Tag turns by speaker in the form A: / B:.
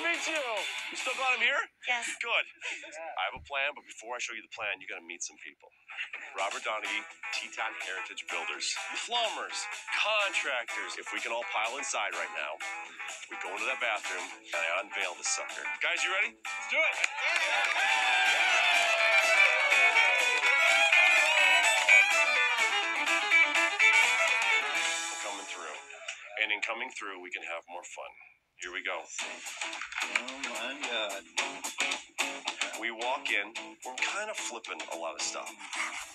A: to meet you. You still got him here?
B: Yes.
A: Good. I have a plan, but before I show you the plan, you got to meet some people. Robert Donaghy, Teton Heritage Builders, plumbers, contractors. If we can all pile inside right now, we go into that bathroom and I unveil the sucker. Guys, you ready? Let's do it. We're coming through. And in coming through, we can have more fun. Here we go.
C: Oh my God.
A: We walk in, we're kind of flipping a lot of stuff.